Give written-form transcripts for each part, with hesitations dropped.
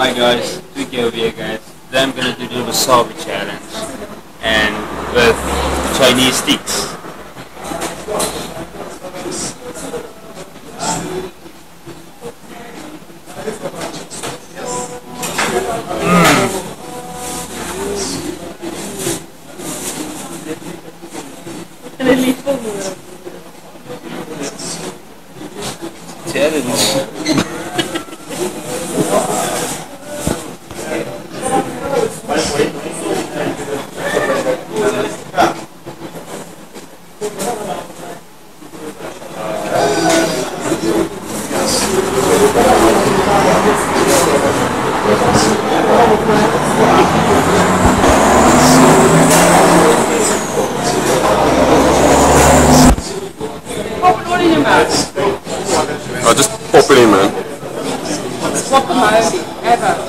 Hi guys, Twiki over here guys. Today I'm gonna do the wasabi challenge and with Chinese sticks. Challenge. What in your mouth? Oh, just pop it in, man. Swap them out, ever.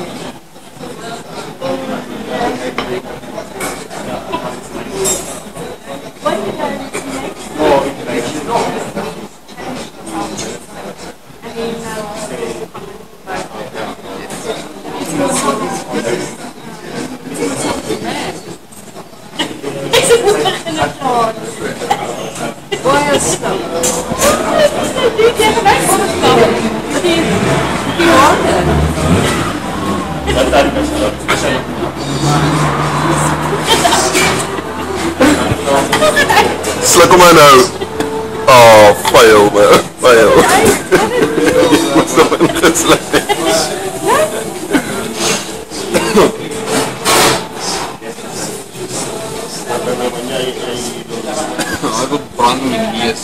Sluk hem maar nou. Oh, fail, man. Fail. What's the one that's like? I wil branden met bies.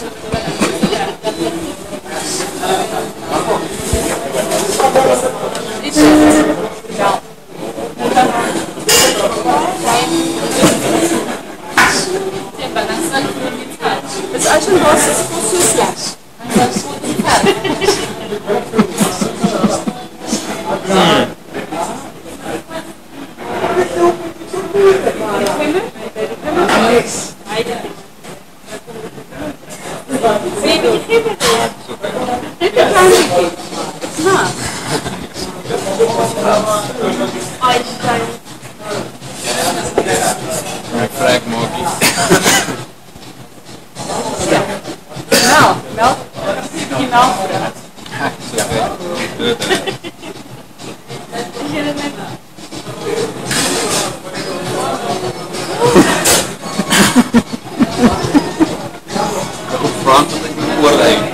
Mas acho que gosta se fosse o slash. Mas acho que Frag monkey. Melk. Die melk. Front of the oorlijn.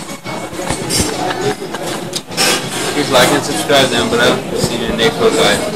Please like and subscribe down below. See you in the next one, guys.